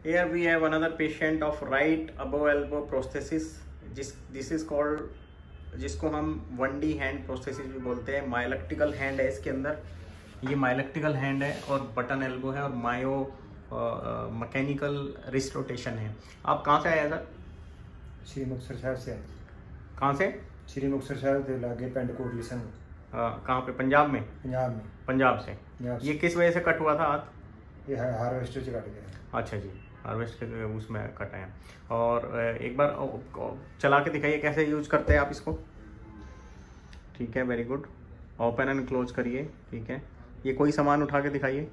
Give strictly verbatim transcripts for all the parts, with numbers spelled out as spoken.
Here we have another patient of right above elbow prosthesis. जिस this is called जिसको हम one D hand prosthesis भी बोलते हैं। मायोलेक्टिकल हैंड है इसके अंदर, ये मायोलेक्टिकल हैंड है और बटन एल्बो है और मायो मैकेनिकल रिस्ट रोटेशन है। आप कहाँ से आए सर? श्री मुक्तसर साहब से। कहाँ से? श्री मुक्तसर साहब के लागे पिंड कोटली संघ। कहाँ पे? पंजाब में? पंजाब में। पंजाब से। पंजाब ये किस वजह से कट हुआ था हाथ? ये हार्वेस्टर से कट गया। अच्छा जी, हार्वेस्ट के उसमें कटा है। और एक बार चला के दिखाइए कैसे यूज करते हैं आप इसको। ठीक है, very good. Open and close करिए। ठीक है, ये कोई सामान उठा के दिखाइए।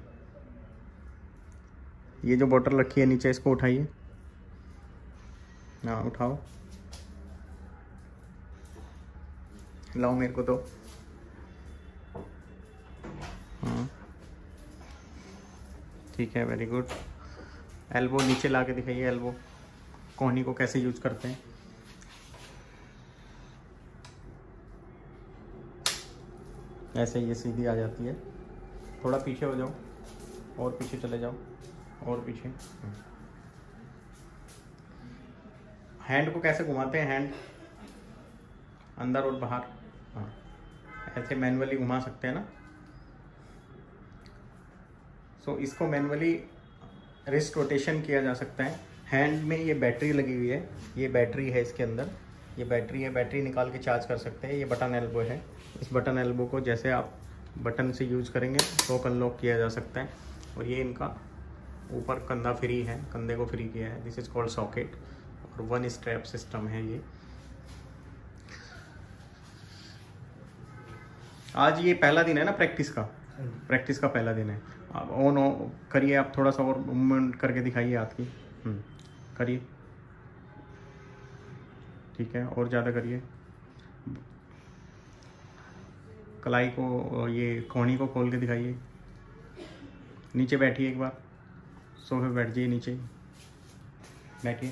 ये जो बोतल रखी है नीचे, इसको उठाइए। हाँ उठाओ, लाओ मेरे को तो। हाँ ठीक है, वेरी गुड। एल्बो नीचे ला के दिखाइए। एल्बो कोहनी को कैसे यूज करते हैं। ऐसे ये सीधी आ जाती है। थोड़ा पीछे हो जाओ, और पीछे चले जाओ, और पीछे। हैंड को कैसे घुमाते हैं? हैंड अंदर और बाहर। हाँ, ऐसे मैनुअली घुमा सकते हैं ना। सो so, इसको मैनुअली रिस्ट रोटेशन किया जा सकता है। हैंड में ये बैटरी लगी हुई है, ये बैटरी है इसके अंदर, ये बैटरी है। बैटरी निकाल के चार्ज कर सकते हैं। ये बटन एल्बो है। इस बटन एल्बो को जैसे आप बटन से यूज करेंगे तो अनलॉक किया जा सकता है। और ये इनका ऊपर कंधा फ्री है, कंधे को फ्री किया है। दिस इज कॉल्ड सॉकेट और वन स्ट्रैप सिस्टम है ये। आज ये पहला दिन है ना प्रैक्टिस का? प्रैक्टिस का पहला दिन है। आप ऑन करिए, आप थोड़ा सा और मूवमेंट करके दिखाइए हाथ की। करिए, ठीक है, और ज़्यादा करिए। कलाई को, ये कोहनी को खोल के दिखाइए। नीचे बैठिए एक बार, सोफे बैठ जाइए, नीचे बैठिए।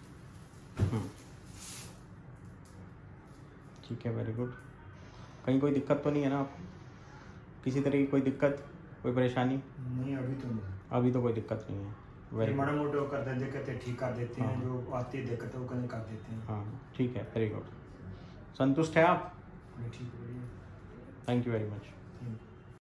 ठीक है, वेरी गुड। कहीं कोई दिक्कत तो नहीं है ना आपको? किसी तरह की कोई दिक्कत, कोई परेशानी? नहीं, अभी तो नहीं। अभी तो कोई दिक्कत नहीं है। वेरी माड़ा मोटा कर देते दिक्कतें ठीक कर देते हैं। हाँ। जो आती है दिक्कत वो कर देते हैं। हाँ ठीक है, वेरी गुड। संतुष्ट है आप? ठीक है, थैंक यू वेरी मच।